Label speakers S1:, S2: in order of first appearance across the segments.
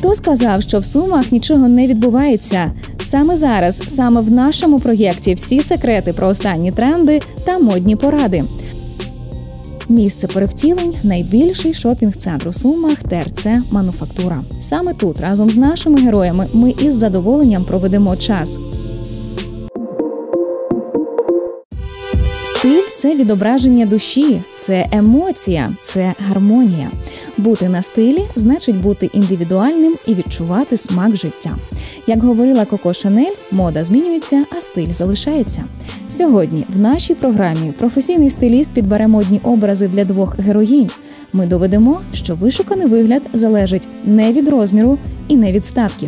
S1: Хто сказав, що в Сумах нічого не відбувається? Саме зараз, саме в нашому проєкті всі секрети про останні тренди та модні поради. Місце перевтілень – найбільший шопінг-центр у Сумах – ТРЦ «Мануфактура». Саме тут, разом з нашими героями, ми із задоволенням проведемо час. Стиль – це відображення душі, це емоція, це гармонія. Бути на стилі – значить бути індивідуальним і відчувати смак життя. Як говорила Коко Шанель, мода змінюється, а стиль залишається. Сьогодні в нашій програмі професійний стиліст підбере модні образи для двох героїнь. Ми доведемо, що вишуканий вигляд залежить не від розміру і не від статків.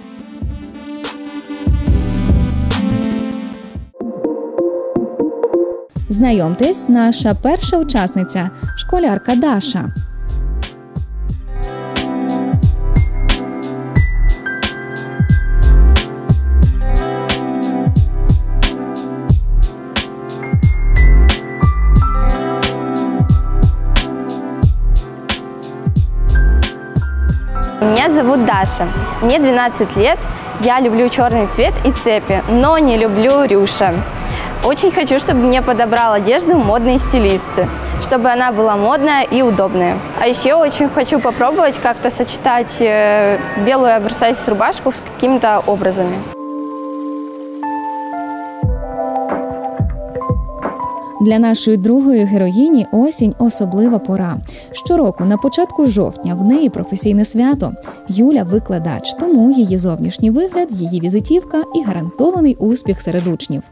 S1: Знайомтесь, наша перша учасниця – школярка Даша.
S2: Меня зовут Даша, мне 12 лет, я люблю черный цвет и цепи, но не люблю рюши. Очень хочу, чтобы мне подобрал одежду модные стилисты, чтобы она была модная и удобная. А еще очень хочу попробовать как-то сочетать белую оверсайз рубашку с какими-то образами.
S1: Для нашої другої героїні осінь – особлива пора. Щороку на початку жовтня в неї професійне свято. Юля – викладач, тому її зовнішній вигляд, її візитівка і гарантований успіх серед учнів.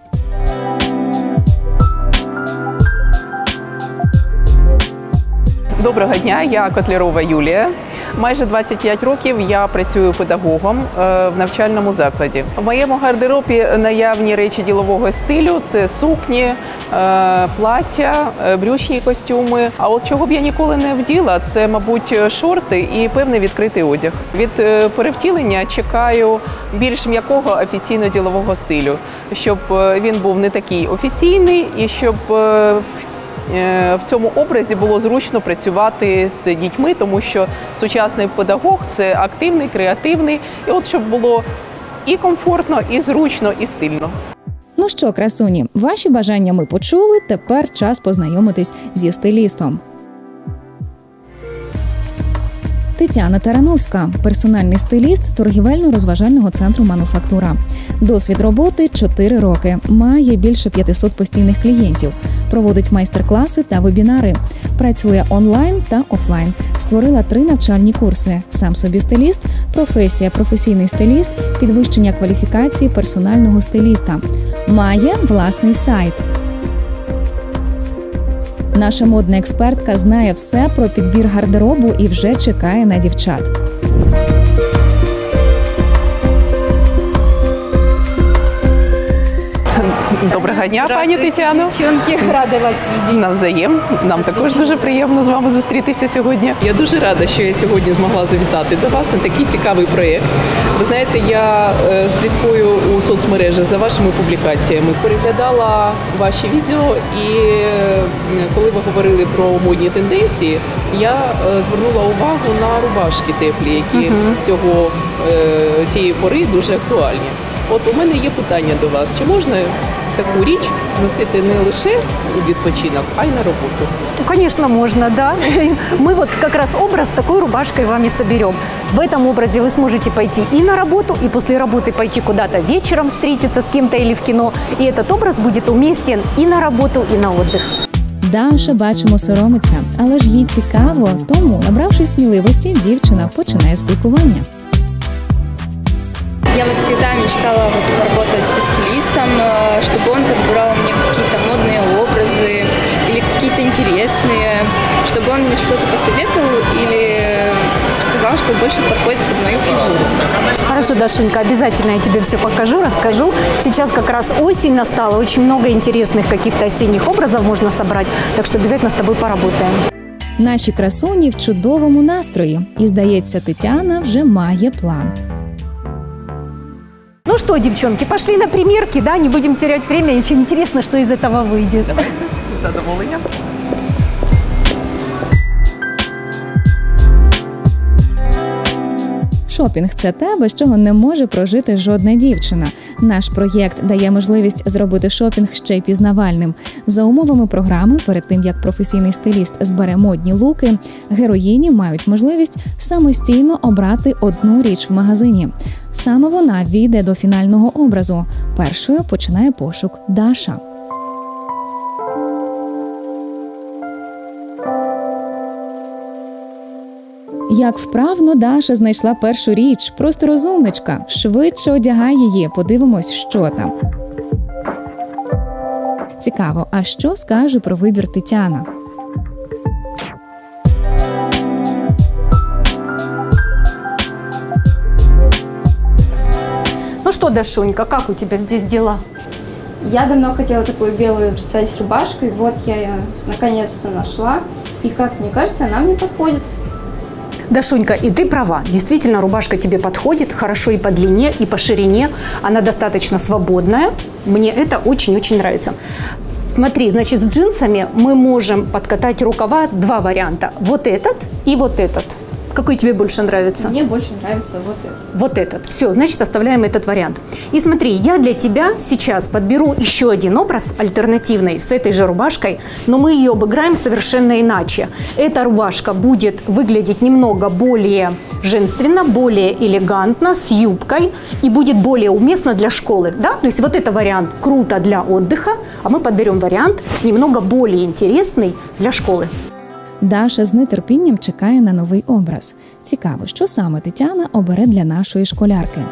S3: Доброго дня, я Котлярова Юлія. Майже 25 років я працюю педагогом в навчальному закладі. В моєму гардеробі наявні речі ділового стилю – це сукні, плаття, брючні костюми. А от чого б я ніколи не вділа – це, мабуть, шорти і певний відкритий одяг. Від перевтілення чекаю більш м'якого офіційно-ділового стилю, щоб він був не такий офіційний і щоб в цьому образі було зручно працювати з дітьми, тому що сучасний педагог – це активний, креативний. І от щоб було і комфортно, і зручно, і стильно.
S1: Ну що, красуні, ваші бажання ми почули, тепер час познайомитись зі стилістом. Тетяна Тарановська – персональний стиліст торгівельно-розважального центру «Мануфактура». Досвід роботи – 4 роки. Має більше 500 постійних клієнтів. Проводить майстер-класи та вебінари. Працює онлайн та офлайн. Створила 3 навчальні курси. Сам собі стиліст, професія професійний стиліст, підвищення кваліфікації персонального стиліста. Має власний сайт. Наша модна експертка знає все про підбір гардеробу і вже чекає на дівчат.
S3: Доброго дня, пані Тетяно.
S2: Дівчонки, рада вас бачити.
S3: Навзаєм. Нам також дуже приємно з вами зустрітися сьогодні. Я дуже рада, що я сьогодні змогла завітати до вас на такий цікавий проєкт. Ви знаєте, я слідкую у соцмережах за вашими публікаціями. Переглядала ваші відео і коли ви говорили про модні тенденції, я звернула увагу на рубашки теплі, які цієї пори дуже актуальні. От у мене є питання до вас. Чи можна таку річ носити не лише у відпочинок, а й на роботу?
S4: Конечно, можно, да. Мы вот как раз образ с такой рубашкой вам и соберем. В этом образе вы сможете пойти и на работу, и после работы пойти куда-то вечером встретиться с кем-то или в кино. И этот образ будет уместен и на работу, и на отдых.
S1: Даша, бачимо, соромиться, але ж їй цікаво, тому, набравшись сміливості, дівчина починає спілкування.
S2: Я вот всегда мечтала поработать со стилистом, чтобы он подбирал мне какие-то модные образы или какие-то интересные, чтобы он мне что-то посоветовал или сказал, что больше подходит под мою фигуру.
S4: Хорошо, Дашунька, обязательно я тебе все покажу, расскажу. Сейчас как раз осень настала, очень много интересных каких-то осенних образов можно собрать, так что обязательно с тобой поработаем.
S1: Наші красуні в чудовому настрої. І, здається, Тетяна вже має план.
S4: Ну что, девчонки, пошли на примерки, да? Не будем терять время, очень интересно, что из этого выйдет.
S3: Давайте, з задоволенням.
S1: Шопінг – це те, без чого не може прожити жодна дівчина. Наш проєкт дає можливість зробити шопінг ще й пізнавальним. За умовами програми, перед тим, як професійний стиліст збере модні луки, героїні мають можливість самостійно обрати одну річ в магазині. Саме вона війде до фінального образу. Першою починає пошук Даша. Як вправно Даша знайшла першу річ. Просто розумничка. Швидше одягай її, подивимось, що там. Цікаво, а що скаже про вибір Тетяна?
S4: Ну что, Дашунька, как у тебя здесь дела?
S2: Я давно хотела такую белую оверсайз рубашку, и вот я ее наконец-то нашла. И, как мне кажется, она мне подходит.
S4: Дашунька, и ты права. Действительно, рубашка тебе подходит хорошо и по длине, и по ширине. Она достаточно свободная. Мне это очень-очень нравится. Смотри, значит, с джинсами мы можем подкатать рукава два варианта. Вот этот и вот этот. Какой тебе больше нравится?
S2: Мне больше нравится вот этот.
S4: Вот этот. Все, значит, оставляем этот вариант. И смотри, я для тебя сейчас подберу еще один образ альтернативный с этой же рубашкой, но мы ее обыграем совершенно иначе. Эта рубашка будет выглядеть немного более женственно, более элегантно, с юбкой и будет более уместно для школы. Да? То есть вот это вариант круто для отдыха, а мы подберем вариант немного более интересный для школы.
S1: Даша з нетерпінням чекає на новий образ. Цікаво, що саме Тетяна обере для нашої школярки.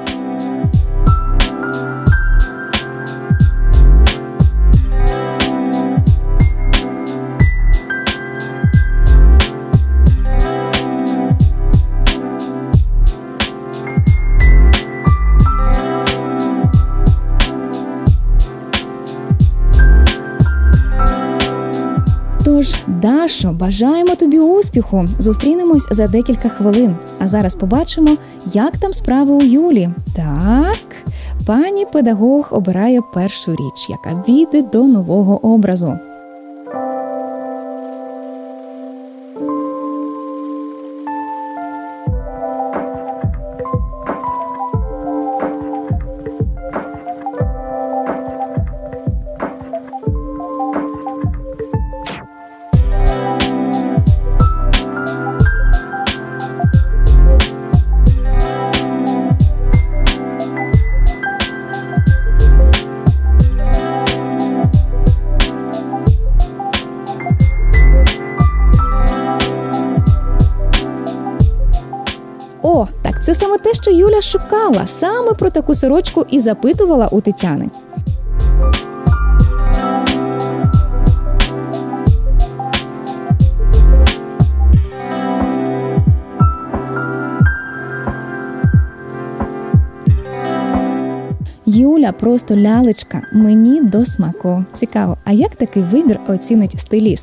S1: Тож, Дашо, бажаємо тобі успіху! Зустрінемось за декілька хвилин. А зараз побачимо, як там справи у Юлі. Так, пані педагог обирає першу річ, яка війде до нового образу. О, так це саме те, що Юля шукала. Саме про таку сорочку і запитувала у Тетяни. Юля просто лялечка, мені до смаку. Цікаво, а як такий вибір оцінить стиліст?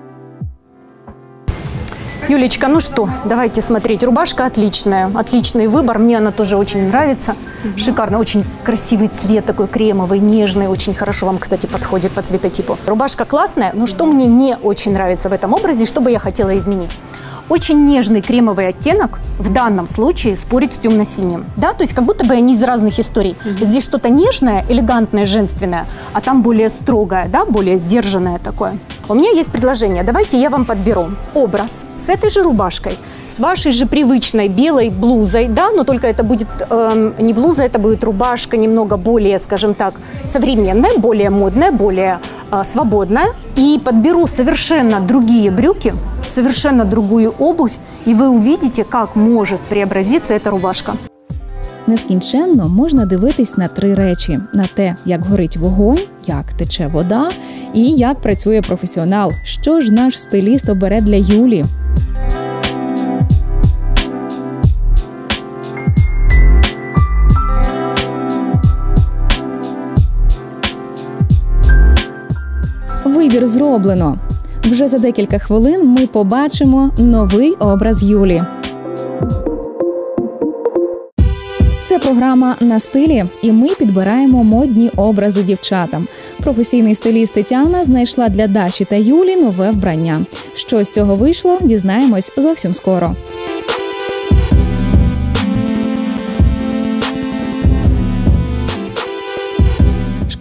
S4: Юлечка, ну что, давайте смотреть. Рубашка отличная, отличный выбор. Мне она тоже очень нравится. Шикарно, очень красивый цвет, такой кремовый, нежный. Очень хорошо вам, кстати, подходит по цветотипу. Рубашка классная, но что мне не очень нравится в этом образе, что бы я хотела изменить? Очень нежный кремовый оттенок в данном случае спорит с темно-синим. Да? То есть как будто бы они из разных историй. Здесь что-то нежное, элегантное, женственное, а там более строгое, да? Более сдержанное такое. У меня есть предложение. Давайте я вам подберу образ с этой же рубашкой, с вашей же привычной белой блузой, да? Но только это будет не блуза, это будет рубашка немного более, скажем так, современная, более модная, более свободная. И подберу совершенно другие брюки, совершенно другую обувь, и вы увидите, как может преобразиться эта рубашка.
S1: Нескінченно можна дивитись на три речі: на те, як горить вогонь, як тече вода і як працює професіонал. Що ж наш стиліст обере для Юлі? Вибір зроблено. Вже за декілька хвилин ми побачимо новий образ Юлі. Це програма «На стилі», і ми підбираємо модні образи дівчатам. Професійний стиліст Тетяна знайшла для Даші та Юлі нове вбрання. Що з цього вийшло, дізнаємось зовсім скоро.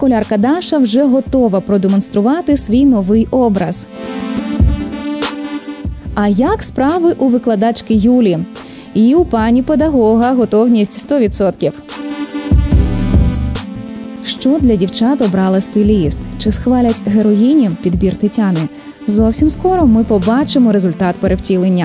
S1: школярка Даша вже готова продемонструвати свій новий образ. А як справи у викладачки Юлі? І у пані педагога готовність 100%. Що для дівчат обрала стиліст? Чи схвалять героїні підбір Тетяни? Зовсім скоро ми побачимо результат перевтілення.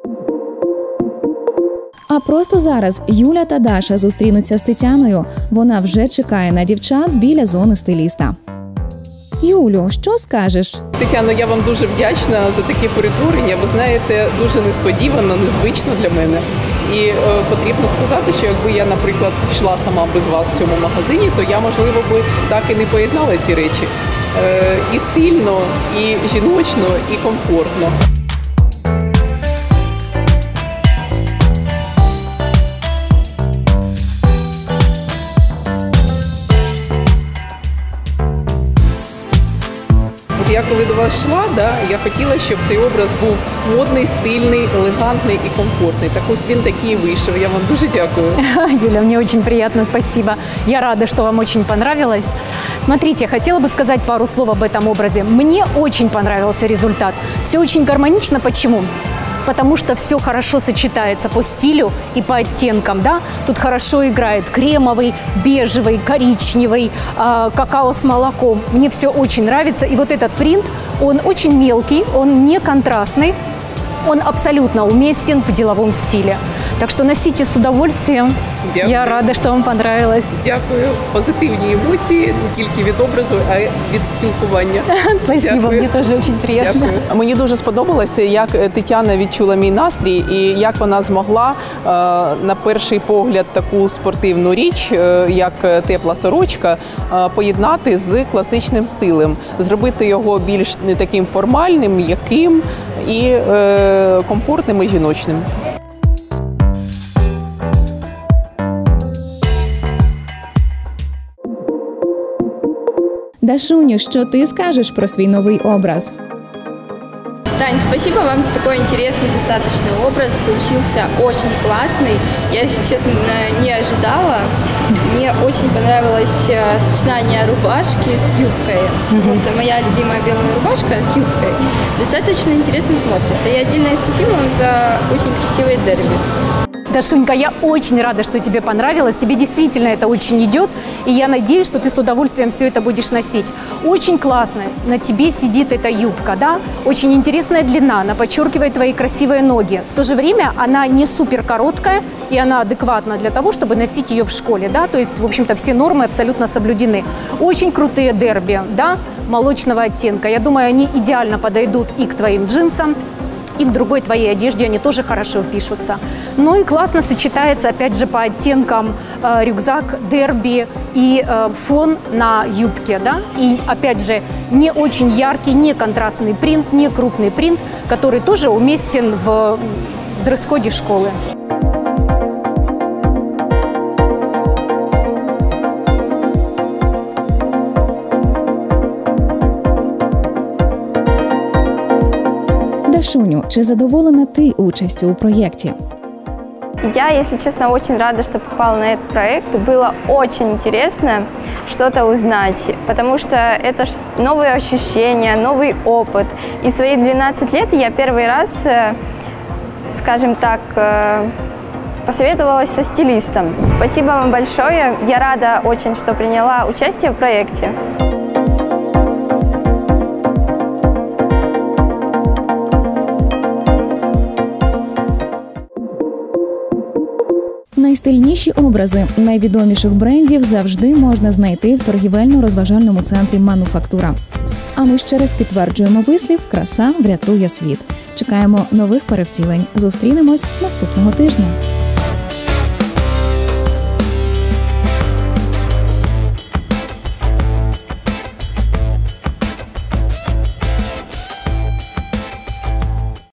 S1: А просто зараз Юля та Даша зустрінуться з Тетяною. Вона вже чекає на дівчат біля зони стиліста. Юлю, що скажеш?
S3: Тетяно, я вам дуже вдячна за таке перетворення. Ви знаєте, дуже несподівано, незвично для мене. І потрібно сказати, що якби я, наприклад, йшла сама без вас в цьому магазині, то я, можливо, би так і не поєднала ці речі. І стильно, і жіночно, і комфортно. Я коли до вас йшла, я хотіла, щоб цей образ був модний, стильний, елегантний і комфортний. Так ось він такий і вийшов. Я вам дуже дякую.
S4: Юля, мне очень приятно, спасибо. Я рада, что вам очень понравилось. Смотрите, хотела бы сказать пару слов об этом образе. Мне очень понравился результат. Все очень гармонично. Почему? Потому что все хорошо сочетается по стилю и по оттенкам, да? Тут хорошо играет кремовый, бежевый, коричневый, какао с молоком. Мне все очень нравится. И вот этот принт, он очень мелкий, он не контрастный, он абсолютно уместен в деловом стиле. Так что носите с удовольствием.
S3: Дякую.
S4: Я рада, что вам понравилось.
S3: Дякую. Позитивні емоції, не тільки від образу, а й від спілкування.
S4: Спасибо,
S3: Дякую.
S4: мне тоже очень приятно.
S3: Дякую. Мені дуже сподобалося, як Тетяна відчула мій настрій і як вона змогла на перший погляд таку спортивну річ, як тепла сорочка, поєднати з класичним стилем, зробити його більш не таким формальним, м'яким і комфортним і жіночним.
S1: Дашуню, що ти скажеш про свій новий образ?
S2: Тань, спасибо вам за такой интересный достаточно образ. Получился очень классный. Я, если честно, не ожидала. Мне очень понравилось сочетание рубашки с юбкой. Вот моя любимая белая рубашка с юбкой. Достаточно интересно смотрится. И отдельное спасибо вам за очень красивое дерби.
S4: Дашунька, я очень рада, что тебе понравилось. Тебе действительно это очень идет. И я надеюсь, что ты с удовольствием все это будешь носить. Очень классно. На тебе сидит эта юбка, да? Очень интересная длина. Она подчеркивает твои красивые ноги. В то же время она не супер короткая. И она адекватна для того, чтобы носить ее в школе, да? То есть, в общем-то, все нормы абсолютно соблюдены. Очень крутые дерби, да? Молочного оттенка. Я думаю, они идеально подойдут и к твоим джинсам, и к другой твоей одежде, они тоже хорошо впишутся. Ну и классно сочетается, опять же, по оттенкам рюкзак, дерби и фон на юбке, да? И, опять же, не очень яркий, не контрастный принт, не крупный принт, который тоже уместен в дресс-коде школы.
S1: Дашуню, чи задоволена ти участю у проєкті?
S2: Я, если честно, очень рада, что попала на этот проект. Было очень интересно что-то узнать, потому что это новые ощущения, новый опыт. И в свои 12 лет я первый раз, скажем так, посоветовалась со стилистом. Спасибо вам большое. Я рада очень, что приняла участие в проекте.
S1: Найстильніші образи найвідоміших брендів завжди можна знайти в торгівельно-розважальному центрі «Мануфактура». А ми ще раз підтверджуємо вислів «Краса врятує світ». Чекаємо нових перевтілень. Зустрінемось наступного тижня.